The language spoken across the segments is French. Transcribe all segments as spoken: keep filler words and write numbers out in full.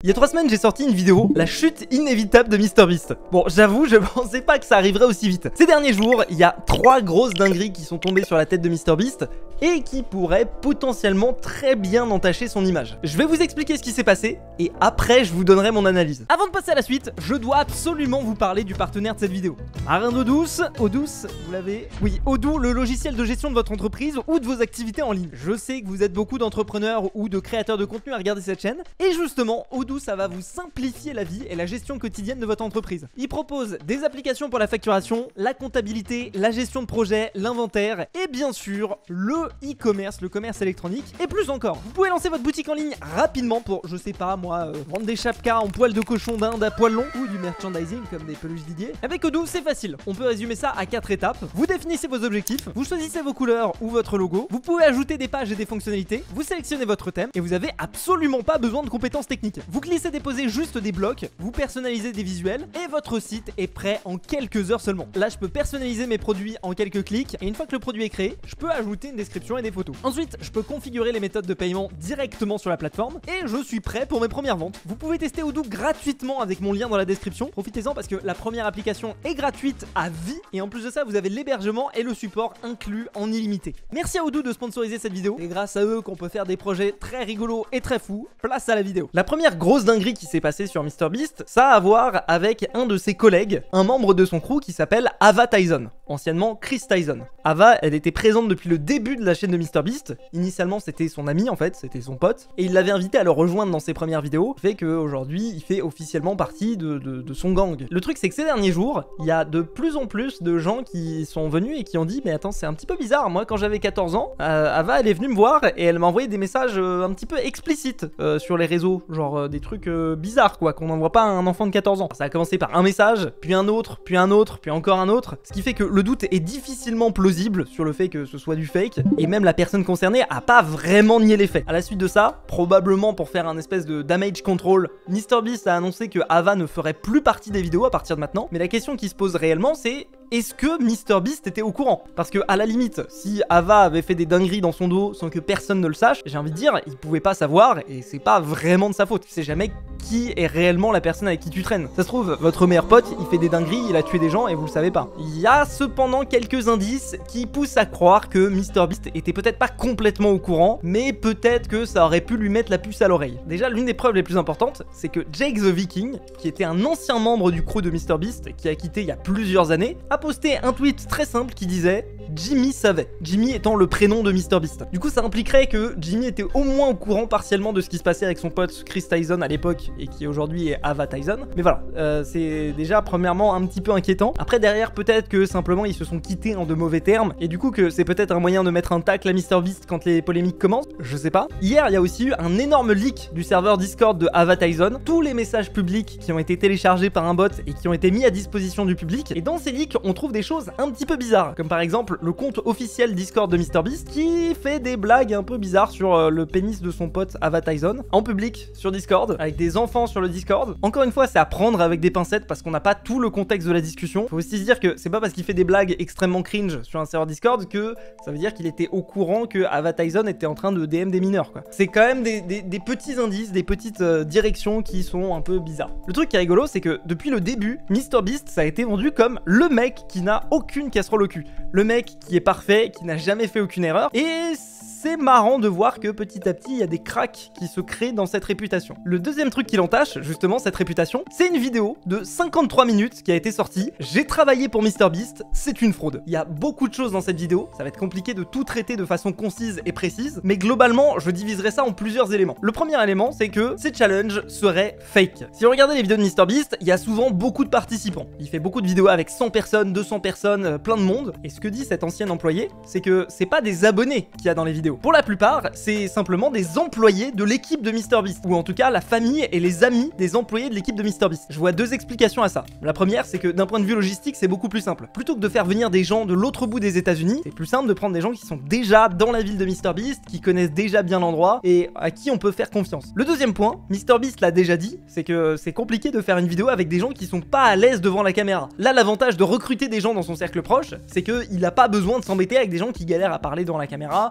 Il y a trois semaines, j'ai sorti une vidéo, la chute inévitable de MrBeast. Bon, j'avoue, je pensais pas que ça arriverait aussi vite. Ces derniers jours, il y a trois grosses dingueries qui sont tombées sur la tête de MrBeast et qui pourraient potentiellement très bien entacher son image. Je vais vous expliquer ce qui s'est passé et après, je vous donnerai mon analyse. Avant de passer à la suite, je dois absolument vous parler du partenaire de cette vidéo. Marin d'eau douce, eau douce, vous l'avez? Oui, Odoo, le logiciel de gestion de votre entreprise ou de vos activités en ligne. Je sais que vous êtes beaucoup d'entrepreneurs ou de créateurs de contenu à regarder cette chaîne et justement, Odoo, ça va vous simplifier la vie et la gestion quotidienne de votre entreprise. Il propose des applications pour la facturation, la comptabilité, la gestion de projet, l'inventaire et bien sûr le e-commerce, le commerce électronique et plus encore. Vous pouvez lancer votre boutique en ligne rapidement pour, je sais pas moi, euh, vendre des chapkas en poils de cochon d'Inde à poil long ou du merchandising comme des peluches Didier. Avec Odoo, c'est facile. On peut résumer ça à quatre étapes. Vous définissez vos objectifs, vous choisissez vos couleurs ou votre logo, vous pouvez ajouter des pages et des fonctionnalités, vous sélectionnez votre thème et vous avez absolument pas besoin de compétences techniques. Vous glissez déposez juste des blocs, vous personnalisez des visuels et votre site est prêt en quelques heures seulement. Là, je peux personnaliser mes produits en quelques clics et une fois que le produit est créé, je peux ajouter une description et des photos. Ensuite, je peux configurer les méthodes de paiement directement sur la plateforme et je suis prêt pour mes premières ventes. Vous pouvez tester Odoo gratuitement avec mon lien dans la description. Profitez-en parce que la première application est gratuite à vie et en plus de ça, vous avez l'hébergement et le support inclus en illimité. Merci à Odoo de sponsoriser cette vidéo. C'est grâce à eux qu'on peut faire des projets très rigolos et très fous. Place à la vidéo. La première grosse dinguerie qui s'est passée sur MrBeast, ça a à voir avec un de ses collègues, un membre de son crew qui s'appelle Ava Tyson, anciennement Chris Tyson. Ava, elle était présente depuis le début de la chaîne de MrBeast. Initialement, c'était son ami en fait, c'était son pote, et il l'avait invité à le rejoindre dans ses premières vidéos, fait qu'aujourd'hui, il fait officiellement partie de, de, de son gang. Le truc, c'est que ces derniers jours, il y a de plus en plus de gens qui sont venus et qui ont dit, mais attends, c'est un petit peu bizarre, moi quand j'avais quatorze ans, euh, Ava, elle est venue me voir et elle m'a envoyé des messages euh, un petit peu explicites euh, sur les réseaux, genre euh, des trucs euh, bizarres quoi, qu'on n'envoie pas à un enfant de quatorze ans. Ça a commencé par un message, puis un autre, puis un autre, puis encore un autre, ce qui fait que le doute est difficilement plausible sur le fait que ce soit du fake, et même la personne concernée a pas vraiment nié les faits. À la suite de ça, probablement pour faire un espèce de damage control, MrBeast a annoncé que Ava ne ferait plus partie des vidéos à partir de maintenant, mais la question qui se pose réellement c'est: est-ce que MrBeast était au courant? Parce que à la limite, si Ava avait fait des dingueries dans son dos sans que personne ne le sache, j'ai envie de dire, il pouvait pas savoir et c'est pas vraiment de sa faute. Tu sais jamais qui est réellement la personne avec qui tu traînes. Ça se trouve, votre meilleur pote, il fait des dingueries, il a tué des gens et vous le savez pas. Il y a cependant quelques indices qui poussent à croire que MrBeast était peut-être pas complètement au courant, mais peut-être que ça aurait pu lui mettre la puce à l'oreille. Déjà, l'une des preuves les plus importantes, c'est que Jake the Viking, qui était un ancien membre du crew de MrBeast, qui a quitté il y a plusieurs années, a posté un tweet très simple qui disait Jimmy savait, Jimmy étant le prénom de MrBeast. Du coup, ça impliquerait que Jimmy était au moins au courant partiellement de ce qui se passait avec son pote Chris Tyson à l'époque et qui aujourd'hui est Ava Tyson. Mais voilà, euh, c'est déjà premièrement un petit peu inquiétant. Après, derrière, peut-être que simplement ils se sont quittés en de mauvais termes et du coup que c'est peut-être un moyen de mettre un tacle à MrBeast quand les polémiques commencent. Je sais pas. Hier, il y a aussi eu un énorme leak du serveur Discord de Ava Tyson. Tous les messages publics qui ont été téléchargés par un bot et qui ont été mis à disposition du public. Et dans ces leaks, on trouve des choses un petit peu bizarres, comme par exemple le compte officiel Discord de MrBeast qui fait des blagues un peu bizarres sur euh, le pénis de son pote Ava Tyson en public sur Discord avec des enfants sur le Discord. Encore une fois, c'est à prendre avec des pincettes parce qu'on n'a pas tout le contexte de la discussion. Faut aussi se dire que c'est pas parce qu'il fait des blagues extrêmement cringe sur un serveur Discord que ça veut dire qu'il était au courant que Ava Tyson était en train de D M des mineurs quoi. C'est quand même des, des, des petits indices, des petites euh, directions qui sont un peu bizarres. Le truc qui est rigolo, c'est que depuis le début, MrBeast ça a été vendu comme le mec qui n'a aucune casserole au cul. Le mec qui est parfait, qui n'a jamais fait aucune erreur. Et c'est marrant de voir que petit à petit, il y a des cracks qui se créent dans cette réputation. Le deuxième truc qui l'entache, justement, cette réputation, c'est une vidéo de cinquante-trois minutes qui a été sortie. J'ai travaillé pour MrBeast, c'est une fraude. Il y a beaucoup de choses dans cette vidéo, ça va être compliqué de tout traiter de façon concise et précise, mais globalement, je diviserai ça en plusieurs éléments. Le premier élément, c'est que ces challenges seraient fake. Si vous regardez les vidéos de MrBeast, il y a souvent beaucoup de participants. Il fait beaucoup de vidéos avec cent personnes, deux cents personnes, plein de monde. Et ce que dit cet ancien employé, c'est que c'est pas des abonnés qu'il y a dans les vidéos. Pour la plupart, c'est simplement des employés de l'équipe de MrBeast, ou en tout cas la famille et les amis des employés de l'équipe de MrBeast. Je vois deux explications à ça. La première, c'est que d'un point de vue logistique, c'est beaucoup plus simple. Plutôt que de faire venir des gens de l'autre bout des États-Unis, c'est plus simple de prendre des gens qui sont déjà dans la ville de MrBeast, qui connaissent déjà bien l'endroit et à qui on peut faire confiance. Le deuxième point, MrBeast l'a déjà dit, c'est que c'est compliqué de faire une vidéo avec des gens qui sont pas à l'aise devant la caméra. Là, l'avantage de recruter des gens dans son cercle proche, c'est qu'il a pas besoin de s'embêter avec des gens qui galèrent à parler devant la caméra, euh, qui ont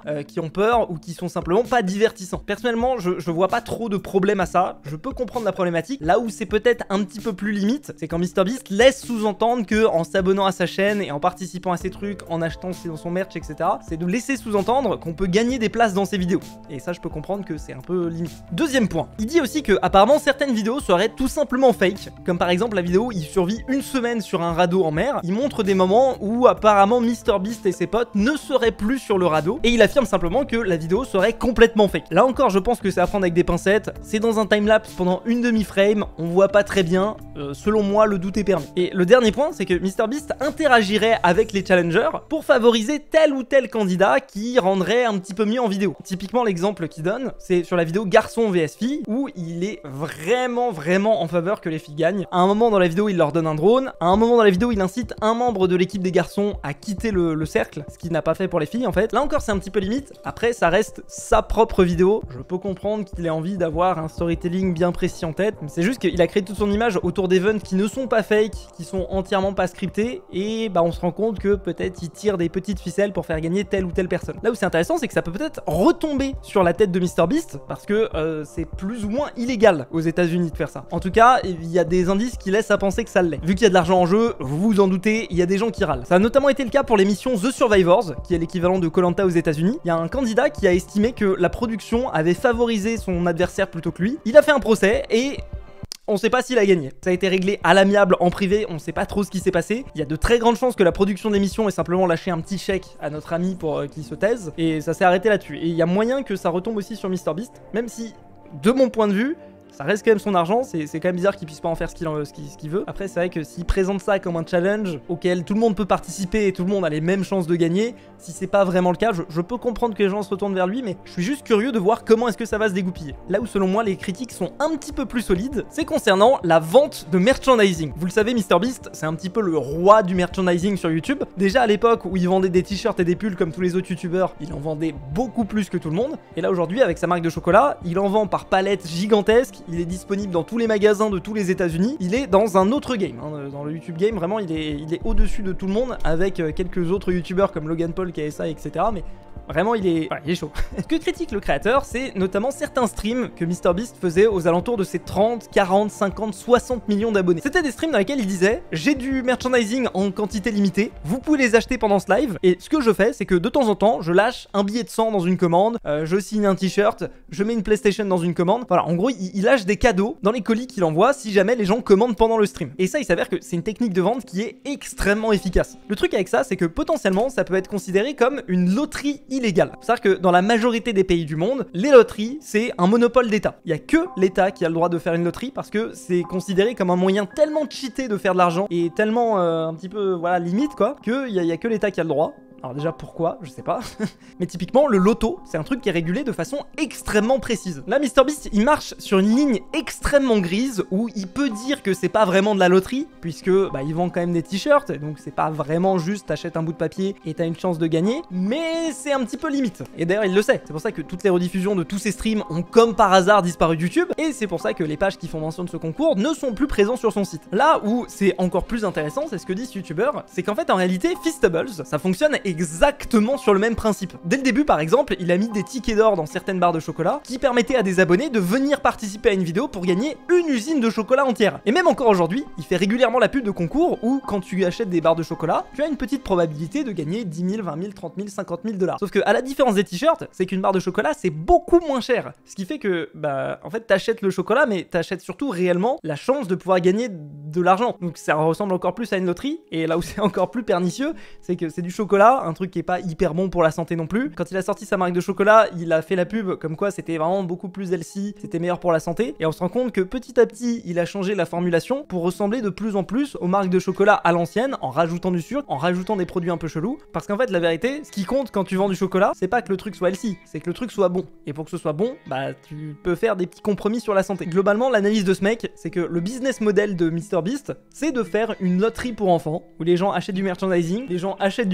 font peur ou qui sont simplement pas divertissants. Personnellement, je, je vois pas trop de problème à ça, je peux comprendre la problématique. Là où c'est peut-être un petit peu plus limite, c'est quand MrBeast laisse sous-entendre que en s'abonnant à sa chaîne et en participant à ses trucs, en achetant son merch, et cetera, c'est de laisser sous-entendre qu'on peut gagner des places dans ses vidéos. Et ça, je peux comprendre que c'est un peu limite. Deuxième point, il dit aussi que apparemment certaines vidéos seraient tout simplement fake, comme par exemple la vidéo il survit une semaine sur un radeau en mer. Il montre des moments où apparemment MrBeast et ses potes ne seraient plus sur le radeau et il affirme simplement que la vidéo serait complètement fake. Là encore, je pense que c'est à prendre avec des pincettes. C'est dans un timelapse pendant une demi-frame, on voit pas très bien. Euh, selon moi, le doute est permis. Et le dernier point, c'est que MrBeast interagirait avec les challengers pour favoriser tel ou tel candidat qui rendrait un petit peu mieux en vidéo. Typiquement, l'exemple qu'il donne, c'est sur la vidéo garçon vs fille où il est vraiment vraiment en faveur que les filles gagnent. À un moment dans la vidéo, il leur donne un drone. À un moment dans la vidéo, il incite un membre de l'équipe des garçons à quitter le, le cercle, ce qu'il n'a pas fait pour les filles en fait. Là encore, c'est un petit peu limite. Après, ça reste sa propre vidéo. Je peux comprendre qu'il ait envie d'avoir un storytelling bien précis en tête. C'est juste qu'il a créé toute son image autour d'events qui ne sont pas fake, qui sont entièrement pas scriptés. Et bah on se rend compte que peut-être il tire des petites ficelles pour faire gagner telle ou telle personne. Là où c'est intéressant, c'est que ça peut peut-être retomber sur la tête de MrBeast parce que euh, c'est plus ou moins illégal aux États-Unis de faire ça. En tout cas, il y a des indices qui laissent à penser que ça l'est. Vu qu'il y a de l'argent en jeu, vous vous en doutez, il y a des gens qui râlent. Ça a notamment été le cas pour l'émission The Survivors, qui est l'équivalent de koh lanta aux États-Unis. Il y a un candidat qui a estimé que la production avait favorisé son adversaire plutôt que lui. Il a fait un procès et on sait pas s'il a gagné. Ça a été réglé à l'amiable en privé, on sait pas trop ce qui s'est passé. Il y a de très grandes chances que la production de l'émission ait simplement lâché un petit chèque à notre ami pour euh, qu'il se taise. Et ça s'est arrêté là-dessus. Et il y a moyen que ça retombe aussi sur MrBeast, même si, de mon point de vue, ça reste quand même son argent, c'est quand même bizarre qu'il puisse pas en faire ce qu'il ce qu'il ce qu'il veut. Après, c'est vrai que s'il présente ça comme un challenge auquel tout le monde peut participer et tout le monde a les mêmes chances de gagner, si c'est pas vraiment le cas, je, je peux comprendre que les gens se retournent vers lui, mais je suis juste curieux de voir comment est-ce que ça va se dégoupiller. Là où selon moi les critiques sont un petit peu plus solides, c'est concernant la vente de merchandising. Vous le savez, MrBeast, c'est un petit peu le roi du merchandising sur YouTube. Déjà à l'époque où il vendait des t-shirts et des pulls comme tous les autres youtubeurs, il en vendait beaucoup plus que tout le monde. Et là aujourd'hui, avec sa marque de chocolat, il en vend par palettes gigantesques. Il est disponible dans tous les magasins de tous les États-Unis. Il est dans un autre game, hein. Dans le YouTube game, vraiment, il est, il est au-dessus de tout le monde, avec quelques autres youtubeurs comme Logan Paul, K S I, et cetera. Mais vraiment, il est, voilà, il est chaud. Ce que critique le créateur, c'est notamment certains streams que MrBeast faisait aux alentours de ses trente, quarante, cinquante, soixante millions d'abonnés. C'était des streams dans lesquels il disait « J'ai du merchandising en quantité limitée, vous pouvez les acheter pendant ce live. » Et ce que je fais, c'est que de temps en temps, je lâche un billet de cent dans une commande, euh, je signe un t-shirt, je mets une PlayStation dans une commande. Voilà, en gros, il, il lâche des cadeaux dans les colis qu'il envoie si jamais les gens commandent pendant le stream. Et ça, il s'avère que c'est une technique de vente qui est extrêmement efficace. Le truc avec ça, c'est que potentiellement, ça peut être considéré comme une loterie illégale. C'est-à-dire que dans la majorité des pays du monde, les loteries, c'est un monopole d'État. Il n'y a que l'État qui a le droit de faire une loterie parce que c'est considéré comme un moyen tellement cheaté de faire de l'argent et tellement euh, un petit peu, voilà, limite quoi, qu'il n'y a, y a que l'État qui a le droit. Alors déjà pourquoi, je sais pas. Mais typiquement le loto, c'est un truc qui est régulé de façon extrêmement précise. Là MrBeast il marche sur une ligne extrêmement grise où il peut dire que c'est pas vraiment de la loterie, puisque bah il vend quand même des t-shirts, donc c'est pas vraiment juste t'achètes un bout de papier et t'as une chance de gagner, mais c'est un petit peu limite. Et d'ailleurs il le sait, c'est pour ça que toutes les rediffusions de tous ces streams ont comme par hasard disparu de YouTube, et c'est pour ça que les pages qui font mention de ce concours ne sont plus présents sur son site. Là où c'est encore plus intéressant, c'est ce que dit ce youtubeur, c'est qu'en fait en réalité Feastables, ça fonctionne exactement sur le même principe. Dès le début par exemple, il a mis des tickets d'or dans certaines barres de chocolat qui permettaient à des abonnés de venir participer à une vidéo pour gagner une usine de chocolat entière. Et même encore aujourd'hui, il fait régulièrement la pub de concours où quand tu achètes des barres de chocolat, tu as une petite probabilité de gagner dix mille, vingt mille, trente mille, cinquante mille dollars. Sauf que à la différence des t-shirts, c'est qu'une barre de chocolat c'est beaucoup moins cher. Ce qui fait que bah en fait t'achètes le chocolat mais t'achètes surtout réellement la chance de pouvoir gagner de l'argent. Donc ça ressemble encore plus à une loterie, et là où c'est encore plus pernicieux, c'est que c'est du chocolat, un truc qui est pas hyper bon pour la santé non plus. Quand il a sorti sa marque de chocolat, il a fait la pub comme quoi c'était vraiment beaucoup plus healthy, c'était meilleur pour la santé, et on se rend compte que petit à petit il a changé la formulation pour ressembler de plus en plus aux marques de chocolat à l'ancienne, en rajoutant du sucre, en rajoutant des produits un peu chelous, parce qu'en fait la vérité, ce qui compte quand tu vends du chocolat, c'est pas que le truc soit healthy, c'est que le truc soit bon, et pour que ce soit bon, bah tu peux faire des petits compromis sur la santé. Globalement l'analyse de ce mec, c'est que le business model de MrBeast, c'est de faire une loterie pour enfants, où les gens achètent du merchandising, les gens achètent du chocolat,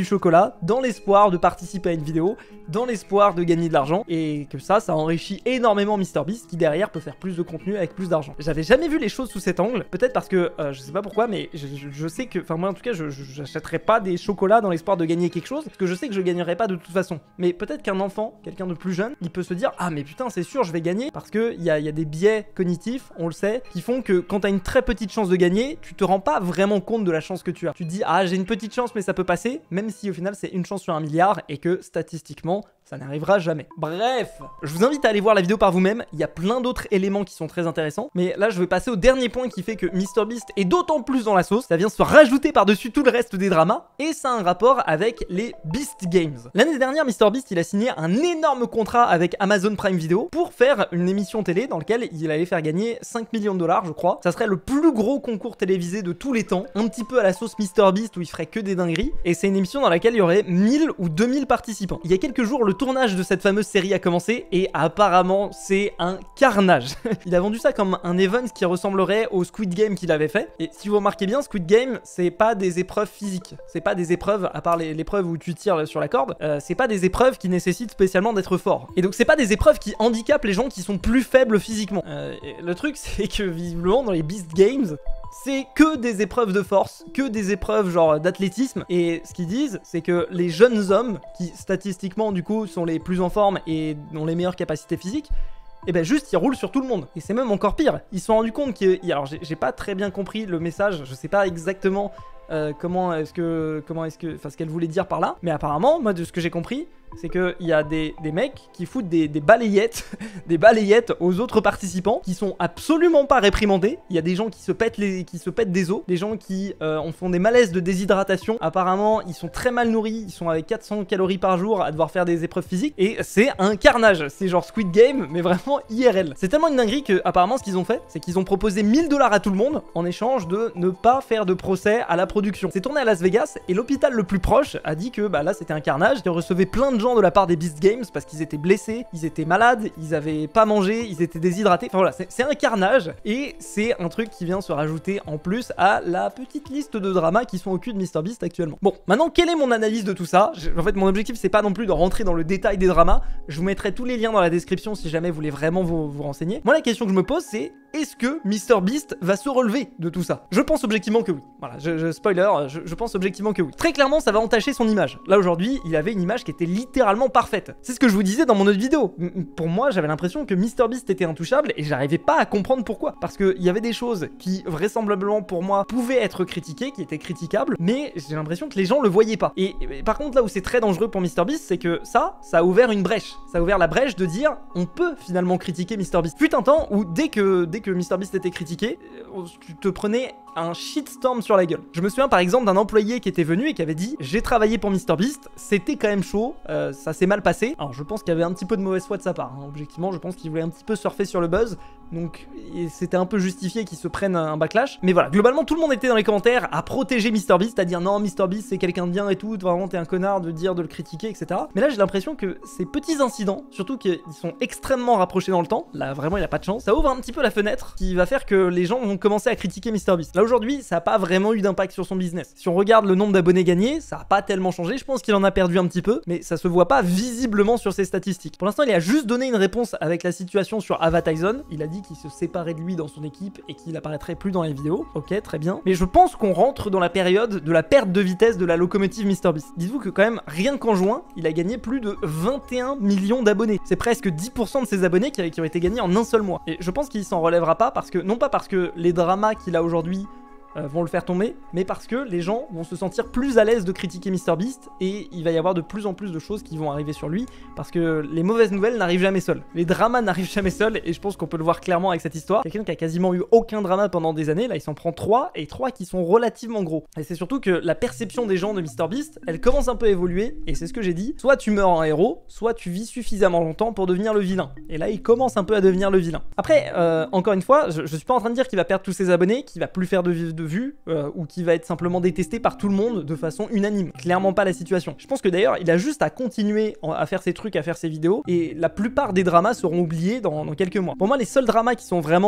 ça dans l'espoir de participer à une vidéo, dans l'espoir de gagner de l'argent, et que ça, ça enrichit énormément MrBeast qui derrière peut faire plus de contenu avec plus d'argent. J'avais jamais vu les choses sous cet angle, peut-être parce que, euh, je sais pas pourquoi, mais je, je, je sais que, enfin moi en tout cas, je j'achèterais pas des chocolats dans l'espoir de gagner quelque chose, parce que je sais que je gagnerais pas de toute façon. Mais peut-être qu'un enfant, quelqu'un de plus jeune, il peut se dire, ah mais putain c'est sûr je vais gagner, parce que il y a, y a des biais cognitifs, on le sait, qui font que quand t'as une très petite chance de gagner, tu te rends pas vraiment compte de la chance que tu as. Tu te dis, ah j'ai une petite chance mais ça peut passer, même si au final c'est une chance sur un milliard et que statistiquement ça n'arrivera jamais. Bref, je vous invite à aller voir la vidéo par vous-même, il y a plein d'autres éléments qui sont très intéressants, mais là je vais passer au dernier point qui fait que MrBeast est d'autant plus dans la sauce, ça vient se rajouter par-dessus tout le reste des dramas, et ça a un rapport avec les Beast Games. L'année dernière, MrBeast il a signé un énorme contrat avec Amazon Prime Video pour faire une émission télé dans laquelle il allait faire gagner cinq millions de dollars je crois. Ça serait le plus gros concours télévisé de tous les temps, un petit peu à la sauce MrBeast où il ferait que des dingueries, et c'est une émission dans laquelle il y aurait mille ou deux mille participants. Il y a quelques jours, le tournage de cette fameuse série a commencé et apparemment c'est un carnage. Il a vendu ça comme un event qui ressemblerait au Squid Game qu'il avait fait, et si vous remarquez bien, Squid Game c'est pas des épreuves physiques, c'est pas des épreuves, à part l'épreuve où tu tires sur la corde, euh, c'est pas des épreuves qui nécessitent spécialement d'être fort, et donc c'est pas des épreuves qui handicapent les gens qui sont plus faibles physiquement. Euh, le truc c'est que visiblement dans les Beast Games, c'est que des épreuves de force, que des épreuves genre d'athlétisme, et ce qu'ils disent c'est que les jeunes hommes qui statistiquement du coup sont les plus en forme et ont les meilleures capacités physiques, et ben juste ils roulent sur tout le monde. Et c'est même encore pire, ils se sont rendus compte que, alors j'ai pas très bien compris le message, je sais pas exactement euh, comment est-ce que, comment est-ce que, enfin ce qu'elle voulait dire par là, mais apparemment moi de ce que j'ai compris, c'est qu'il y a des, des mecs qui foutent des, des balayettes, des balayettes aux autres participants qui sont absolument pas réprimandés. Il y a des gens qui se pètent, les, qui se pètent des os, des gens qui euh, en font des malaises de déshydratation. Apparemment, ils sont très mal nourris, ils sont avec quatre cents calories par jour à devoir faire des épreuves physiques. Et c'est un carnage, c'est genre Squid Game, mais vraiment I R L. C'est tellement une dinguerie que, apparemment, ce qu'ils ont fait, c'est qu'ils ont proposé mille dollars à tout le monde en échange de ne pas faire de procès à la production. C'est tourné à Las Vegas et l'hôpital le plus proche a dit que bah là c'était un carnage, ils recevaient plein de gens de la part des Beast Games parce qu'ils étaient blessés, ils étaient malades, ils avaient pas mangé, ils étaient déshydratés. Enfin voilà, c'est un carnage et c'est un truc qui vient se rajouter en plus à la petite liste de dramas qui sont au cul de MrBeast actuellement. Bon, maintenant quelle est mon analyse de tout ça? Je, en fait, mon objectif c'est pas non plus de rentrer dans le détail des dramas. Je vous mettrai tous les liens dans la description si jamais vous voulez vraiment vous, vous renseigner. Moi, la question que je me pose, c'est est-ce que MrBeast va se relever de tout ça? Je pense objectivement que oui. Voilà, je, je spoiler, je, je pense objectivement que oui. Très clairement, ça va entacher son image. Là aujourd'hui, il avait une image qui était littéralement parfaite. C'est ce que je vous disais dans mon autre vidéo. M pour moi, j'avais l'impression que MrBeast était intouchable et j'arrivais pas à comprendre pourquoi. Parce qu'il y avait des choses qui, vraisemblablement pour moi, pouvaient être critiquées, qui étaient critiquables, mais j'ai l'impression que les gens le voyaient pas. Et, et par contre, là où c'est très dangereux pour MrBeast, c'est que ça, ça a ouvert une brèche. Ça a ouvert la brèche de dire, on peut finalement critiquer MrBeast. Fut un temps où dès que, dès que MrBeast était critiqué, tu te prenais un shitstorm sur la gueule. Je me souviens par exemple d'un employé qui était venu et qui avait dit, j'ai travaillé pour MrBeast, c'était quand même chaud, euh, ça s'est mal passé. Alors je pense qu'il y avait un petit peu de mauvaise foi de sa part, hein. Objectivement je pense qu'il voulait un petit peu surfer sur le buzz, donc c'était un peu justifié qu'il se prenne un backlash. Mais voilà, globalement tout le monde était dans les commentaires à protéger MrBeast, à dire non MrBeast c'est quelqu'un de bien et tout, vraiment t'es un connard de dire, de le critiquer, et cetera. Mais là j'ai l'impression que ces petits incidents, surtout qu'ils sont extrêmement rapprochés dans le temps, là vraiment il a pas de chance, ça ouvre un petit peu la fenêtre qui va faire que les gens vont commencer à critiquer MrBeast. Là aujourd'hui ça n'a pas vraiment eu d'impact sur son business. Si on regarde le nombre d'abonnés gagnés, ça n'a pas tellement changé, je pense qu'il en a perdu un petit peu, mais ça se voit pas visiblement sur ses statistiques. Pour l'instant il a juste donné une réponse avec la situation sur Ava Tyson, il a dit qu'il se séparait de lui dans son équipe et qu'il apparaîtrait plus dans les vidéos, ok très bien, mais je pense qu'on rentre dans la période de la perte de vitesse de la locomotive MrBeast. Dites-vous que quand même, rien qu'en juin, il a gagné plus de vingt et un millions d'abonnés. C'est presque dix pour cent de ses abonnés qui, qui ont été gagnés en un seul mois. Et je pense qu'il s'en relèvera pas parce que, non pas parce que les dramas qu'il a aujourd'hui Euh, vont le faire tomber, mais parce que les gens vont se sentir plus à l'aise de critiquer MrBeast et il va y avoir de plus en plus de choses qui vont arriver sur lui parce que les mauvaises nouvelles n'arrivent jamais seules. Les dramas n'arrivent jamais seuls et je pense qu'on peut le voir clairement avec cette histoire. Quelqu'un qui a quasiment eu aucun drama pendant des années, là il s'en prend trois et trois qui sont relativement gros. Et c'est surtout que la perception des gens de MrBeast, elle commence un peu à évoluer et c'est ce que j'ai dit. Soit tu meurs en héros, soit tu vis suffisamment longtemps pour devenir le vilain. Et là il commence un peu à devenir le vilain. Après, euh, encore une fois, je, je suis pas en train de dire qu'il va perdre tous ses abonnés, qu'il va plus faire de, de vues euh, ou qui va être simplement détesté par tout le monde de façon unanime. Clairement pas la situation. Je pense que d'ailleurs il a juste à continuer à faire ses trucs, à faire ses vidéos et la plupart des dramas seront oubliés dans, dans quelques mois. Pour moi les seuls dramas qui sont vraiment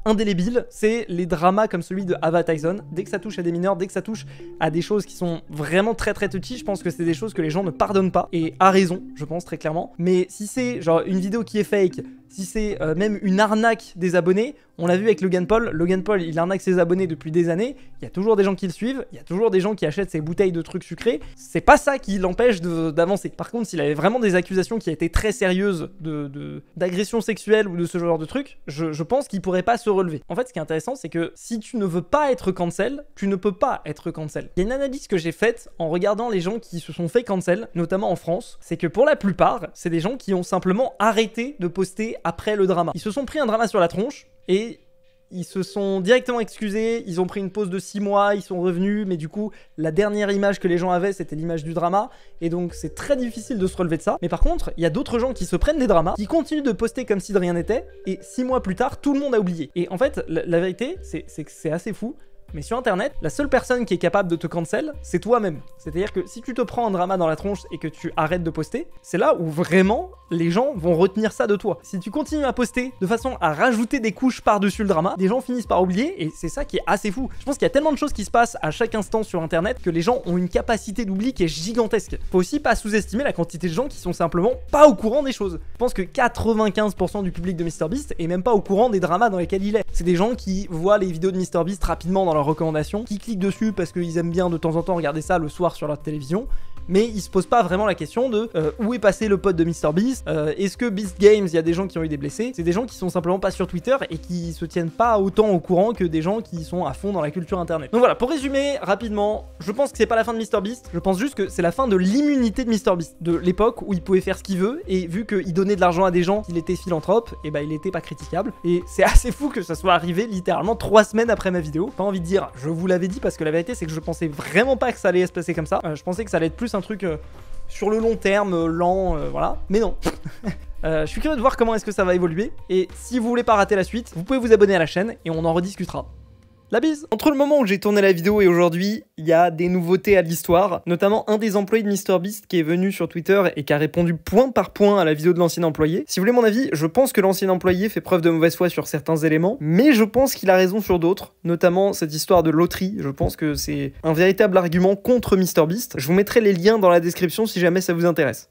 indélébile, c'est les dramas comme celui de Ava Tyson. Dès que ça touche à des mineurs, dès que ça touche à des choses qui sont vraiment très très touchy, je pense que c'est des choses que les gens ne pardonnent pas, et à raison, je pense très clairement. Mais si c'est genre une vidéo qui est fake, si c'est euh, même une arnaque des abonnés, on l'a vu avec Logan Paul, Logan Paul il arnaque ses abonnés depuis des années, il y a toujours des gens qui le suivent, il y a toujours des gens qui achètent ses bouteilles de trucs sucrés, c'est pas ça qui l'empêche d'avancer. Par contre, s'il avait vraiment des accusations qui étaient très sérieuses de, de, d'agression sexuelle ou de ce genre de trucs, je, je pense qu'il pourrait pas se relever. En fait, ce qui est intéressant, c'est que si tu ne veux pas être cancel, tu ne peux pas être cancel. Il y a une analyse que j'ai faite en regardant les gens qui se sont fait cancel, notamment en France, c'est que pour la plupart, c'est des gens qui ont simplement arrêté de poster après le drama. Ils se sont pris un drama sur la tronche, et ils se sont directement excusés, ils ont pris une pause de six mois, ils sont revenus, mais du coup, la dernière image que les gens avaient, c'était l'image du drama, et donc c'est très difficile de se relever de ça. Mais par contre, il y a d'autres gens qui se prennent des dramas, qui continuent de poster comme si de rien n'était, et six mois plus tard, tout le monde a oublié. Et en fait, la, la vérité, c'est que c'est assez fou, mais sur internet, la seule personne qui est capable de te cancel, c'est toi-même. C'est-à-dire que si tu te prends un drama dans la tronche et que tu arrêtes de poster, c'est là où vraiment les gens vont retenir ça de toi. Si tu continues à poster de façon à rajouter des couches par-dessus le drama, des gens finissent par oublier, et c'est ça qui est assez fou. Je pense qu'il y a tellement de choses qui se passent à chaque instant sur internet que les gens ont une capacité d'oubli qui est gigantesque. Faut aussi pas sous-estimer la quantité de gens qui sont simplement pas au courant des choses. Je pense que quatre-vingt-quinze pour cent du public de MrBeast est même pas au courant des dramas dans lesquels il est. C'est des gens qui voient les vidéos de MrBeast rapidement dans leur recommandations, qui cliquent dessus parce qu'ils aiment bien de temps en temps regarder ça le soir sur leur télévision, mais ils se posent pas vraiment la question de euh, où est passé le pote de MrBeast, euh, est-ce que Beast Games, il y a des gens qui ont eu des blessés. C'est des gens qui sont simplement pas sur Twitter et qui se tiennent pas autant au courant que des gens qui sont à fond dans la culture internet. Donc voilà, pour résumer rapidement, je pense que c'est pas la fin de MrBeast, je pense juste que c'est la fin de l'immunité de MrBeast, de l'époque où il pouvait faire ce qu'il veut, et vu qu'il donnait de l'argent à des gens, qu'il était philanthrope, et bah il était pas critiquable. Et c'est assez fou que ça soit arrivé littéralement trois semaines après ma vidéo. Pas envie de dire je vous l'avais dit, parce que la vérité c'est que je pensais vraiment pas que ça allait se passer comme ça. Euh, je pensais que ça allait être plus un truc euh, sur le long terme, euh, lent, euh, voilà, mais non. euh, je suis curieux de voir comment est-ce que ça va évoluer, et si vous voulez pas rater la suite, vous pouvez vous abonner à la chaîne et on en rediscutera. La bise. Entre le moment où j'ai tourné la vidéo et aujourd'hui, il y a des nouveautés à l'histoire, notamment un des employés de MrBeast qui est venu sur Twitter et qui a répondu point par point à la vidéo de l'ancien employé. Si vous voulez mon avis, je pense que l'ancien employé fait preuve de mauvaise foi sur certains éléments, mais je pense qu'il a raison sur d'autres, notamment cette histoire de loterie. Je pense que c'est un véritable argument contre MrBeast. Je vous mettrai les liens dans la description si jamais ça vous intéresse.